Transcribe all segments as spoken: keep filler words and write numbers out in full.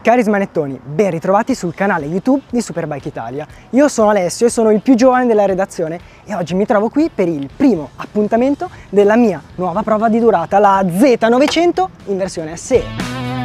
Cari smanettoni, ben ritrovati sul canale YouTube di Superbike Italia. Io sono Alessio e sono il più giovane della redazione e oggi mi trovo qui per il primo appuntamento della mia nuova prova di durata, la Z novecento in versione S E.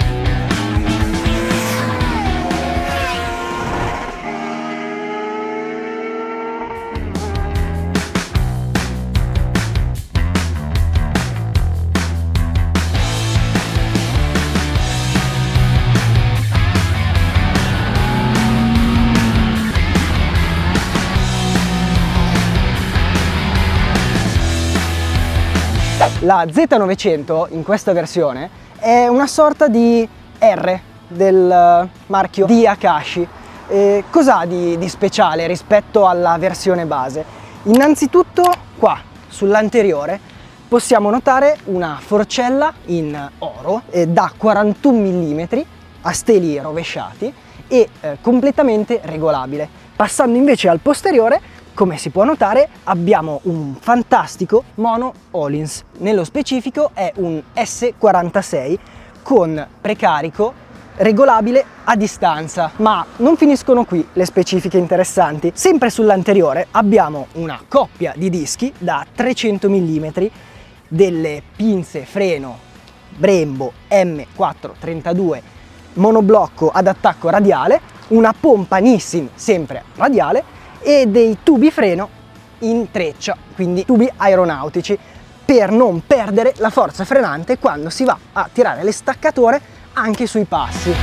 La Z novecento in questa versione è una sorta di R del marchio di Akashi. Eh, cos'ha di, di speciale rispetto alla versione base? Innanzitutto qua sull'anteriore possiamo notare una forcella in oro eh, da quarantuno millimetri a steli rovesciati e eh, completamente regolabile. Passando invece al posteriore, come si può notare, abbiamo un fantastico mono Öhlins. Nello specifico è un S quarantasei con precarico regolabile a distanza. Ma non finiscono qui le specifiche interessanti. Sempre sull'anteriore abbiamo una coppia di dischi da trecento millimetri, delle pinze freno Brembo M quattrocentotrentadue monoblocco ad attacco radiale, una pompa Nissin sempre radiale e dei tubi freno in treccia, quindi tubi aeronautici, per non perdere la forza frenante quando si va a tirare le staccatore anche sui passi.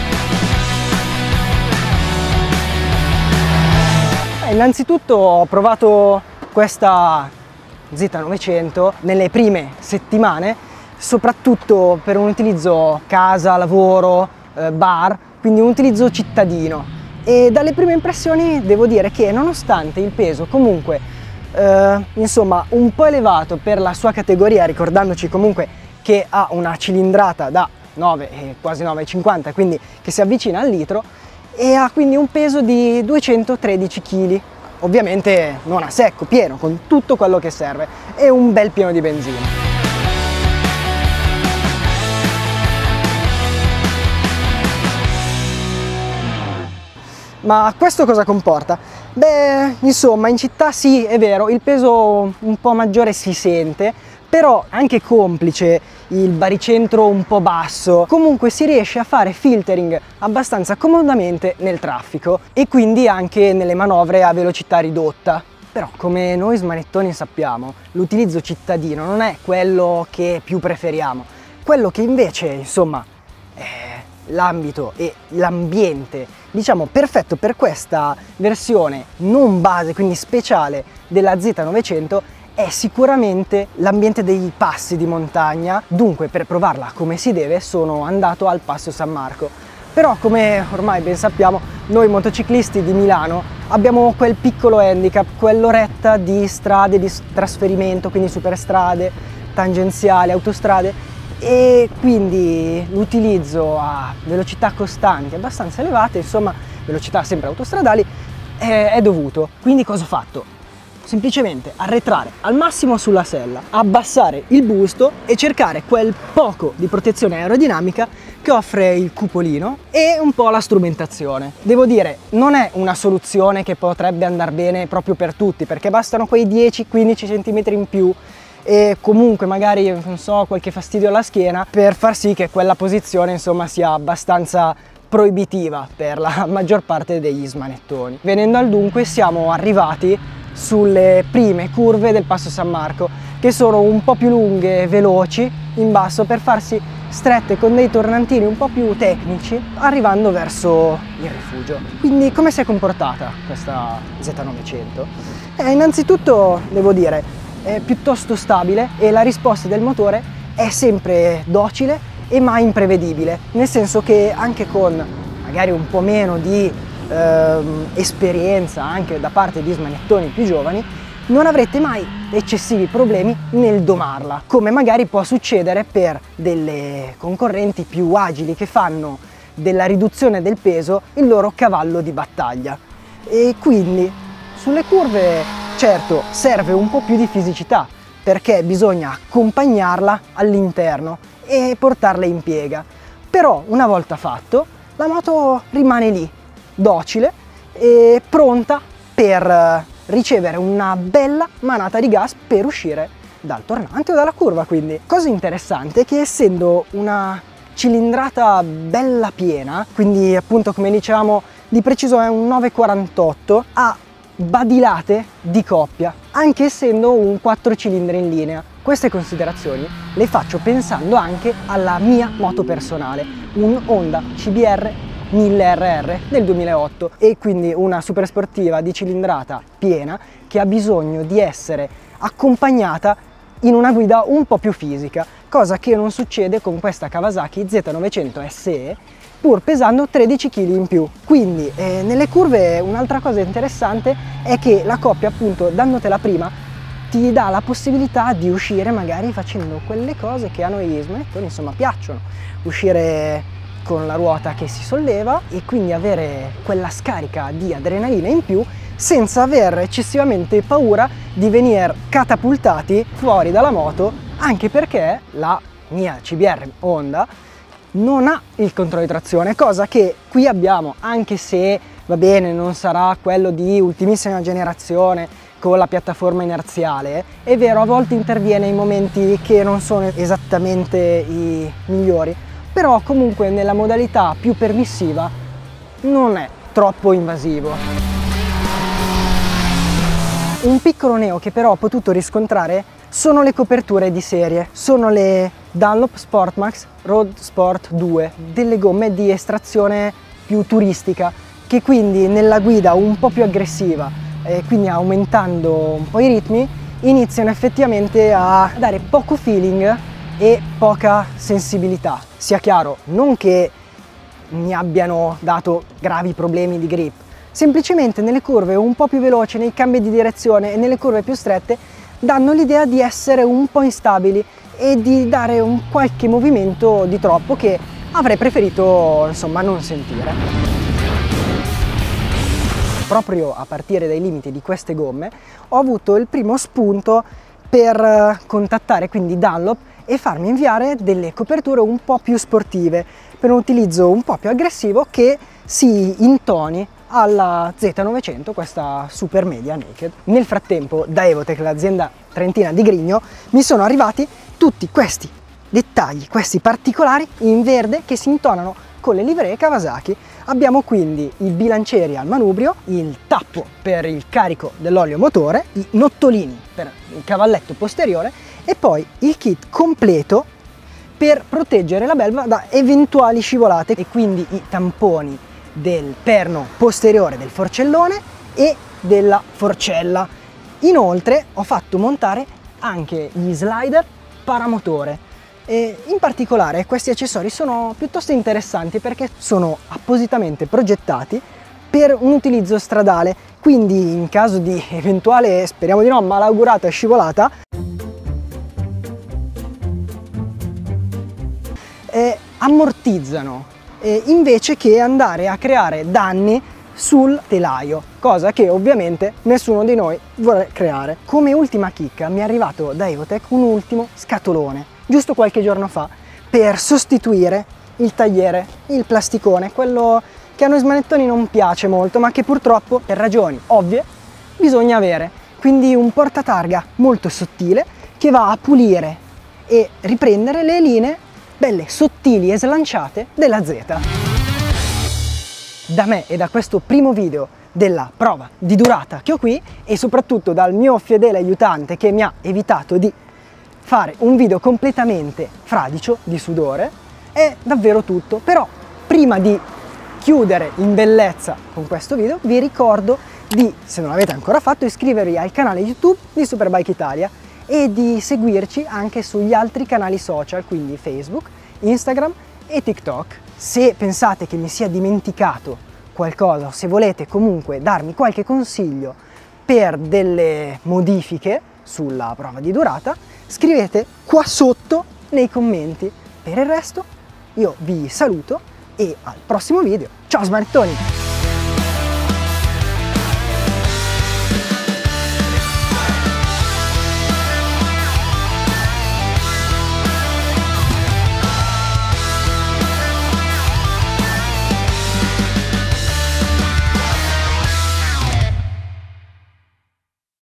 Eh, innanzitutto ho provato questa Z novecento nelle prime settimane, soprattutto per un utilizzo casa, lavoro, eh, bar, quindi un utilizzo cittadino. E dalle prime impressioni devo dire che nonostante il peso comunque eh, insomma un po' elevato per la sua categoria, ricordandoci comunque che ha una cilindrata da nove, eh, quasi nove virgola cinquanta, quindi che si avvicina al litro, e ha quindi un peso di duecentotredici chili, ovviamente non a secco, pieno, con tutto quello che serve, e un bel pieno di benzina. Ma questo cosa comporta? Beh, insomma, in città sì, è vero, il peso un po' maggiore si sente, però anche complice il baricentro un po' basso, comunque si riesce a fare filtering abbastanza comodamente nel traffico e quindi anche nelle manovre a velocità ridotta. Però, come noi smanettoni sappiamo, l'utilizzo cittadino non è quello che più preferiamo. Quello che invece, insomma, è l'ambito e l'ambiente, diciamo, perfetto per questa versione non base, quindi speciale della Z novecento, è sicuramente l'ambiente dei passi di montagna. Dunque, per provarla come si deve, sono andato al Passo San Marco. Però, come ormai ben sappiamo, noi motociclisti di Milano abbiamo quel piccolo handicap, quell'oretta di strade di trasferimento, quindi superstrade, tangenziali, autostrade, e quindi l'utilizzo a velocità costanti abbastanza elevate, insomma velocità sempre autostradali, è, è dovuto. Quindi cosa ho fatto? Semplicemente arretrare al massimo sulla sella, abbassare il busto e cercare quel poco di protezione aerodinamica che offre il cupolino e un po' la strumentazione. Devo dire, non è una soluzione che potrebbe andare bene proprio per tutti, perché bastano quei dieci quindici centimetri in più e comunque magari, non so, qualche fastidio alla schiena per far sì che quella posizione, insomma, sia abbastanza proibitiva per la maggior parte degli smanettoni. Venendo al dunque, siamo arrivati sulle prime curve del Passo San Marco, che sono un po' più lunghe e veloci in basso per farsi strette con dei tornantini un po' più tecnici, arrivando verso il rifugio. Quindi come si è comportata questa Z novecento? Eh, innanzitutto devo dire è piuttosto stabile e la risposta del motore è sempre docile e mai imprevedibile, nel senso che anche con magari un po' meno di ehm, esperienza anche da parte di smanettoni più giovani, non avrete mai eccessivi problemi nel domarla, come magari può succedere per delle concorrenti più agili che fanno della riduzione del peso il loro cavallo di battaglia. E quindi sulle curve certo serve un po' più di fisicità, perché bisogna accompagnarla all'interno e portarla in piega. Però una volta fatto la moto rimane lì, docile e pronta per ricevere una bella manata di gas per uscire dal tornante o dalla curva. Quindi cosa interessante è che, essendo una cilindrata bella piena, quindi appunto come dicevamo di preciso è un nove quarantotto, ha badilate di coppia, anche essendo un quattro cilindri in linea. Queste considerazioni le faccio pensando anche alla mia moto personale, un Honda C B R mille R R del duemilaotto, e quindi una super sportiva di cilindrata piena che ha bisogno di essere accompagnata in una guida un po' più fisica, cosa che non succede con questa Kawasaki Z novecento S E, pur pesando tredici chili in più. Quindi eh, nelle curve un'altra cosa interessante è che la coppia, appunto, dandotela prima, ti dà la possibilità di uscire magari facendo quelle cose che a noi smanettoni insomma piacciono, uscire con la ruota che si solleva e quindi avere quella scarica di adrenalina in più senza aver eccessivamente paura di venire catapultati fuori dalla moto, anche perché la mia C B R Honda non ha il controllo di trazione, cosa che qui abbiamo, anche se va bene non sarà quello di ultimissima generazione con la piattaforma inerziale. È vero, a volte interviene in momenti che non sono esattamente i migliori, però comunque nella modalità più permissiva non è troppo invasivo. Un piccolo neo che però ho potuto riscontrare sono le coperture di serie, sono le Dunlop Sportmax Road Sport due, delle gomme di estrazione più turistica, che quindi nella guida un po' più aggressiva, e quindi aumentando un po' i ritmi, iniziano effettivamente a dare poco feeling e poca sensibilità. Sia chiaro, non che mi abbiano dato gravi problemi di grip, semplicemente nelle curve un po' più veloci, nei cambi di direzione e nelle curve più strette danno l'idea di essere un po' instabili e di dare un qualche movimento di troppo che avrei preferito insomma non sentire. Proprio a partire dai limiti di queste gomme ho avuto il primo spunto per contattare quindi Dunlop e farmi inviare delle coperture un po' più sportive per un utilizzo un po' più aggressivo che si intoni alla Z novecento, questa super media naked. Nel frattempo da Evotech, l'azienda trentina di Grigno, mi sono arrivati tutti questi dettagli, questi particolari in verde che si intonano con le livree Kawasaki. Abbiamo quindi i bilancieri al manubrio, il tappo per il carico dell'olio motore, i nottolini per il cavalletto posteriore e poi il kit completo per proteggere la belva da eventuali scivolate, e quindi i tamponi del perno posteriore del forcellone e della forcella. Inoltre ho fatto montare anche gli slider paramotore. E in particolare questi accessori sono piuttosto interessanti perché sono appositamente progettati per un utilizzo stradale, quindi in caso di eventuale, speriamo di no, malaugurata scivolata, eh, ammortizzano eh, invece che andare a creare danni sul telaio, cosa che ovviamente nessuno di noi vuole creare. Come ultima chicca mi è arrivato da Evotech un ultimo scatolone giusto qualche giorno fa per sostituire il tagliere, il plasticone, quello che a noi smanettoni non piace molto ma che purtroppo per ragioni ovvie bisogna avere. Quindi un portatarga molto sottile che va a pulire e riprendere le linee belle sottili e slanciate della Z. Da me e da questo primo video della prova di durata che ho qui, e soprattutto dal mio fedele aiutante che mi ha evitato di fare un video completamente fradicio di sudore, è davvero tutto. Però prima di chiudere in bellezza con questo video vi ricordo di, se non l'avete ancora fatto, iscrivervi al canale YouTube di Superbike Italia e di seguirci anche sugli altri canali social, quindi Facebook, Instagram e TikTok. Se pensate che mi sia dimenticato qualcosa o se volete comunque darmi qualche consiglio per delle modifiche sulla prova di durata, scrivete qua sotto nei commenti. Per il resto io vi saluto e al prossimo video. Ciao smanettoni!